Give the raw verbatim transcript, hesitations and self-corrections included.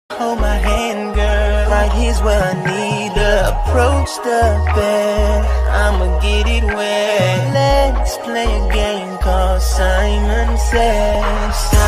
Hold my hand, girl, right here's where I need to approach the bed. I'ma get it wet. Let's play a game called Simon Says.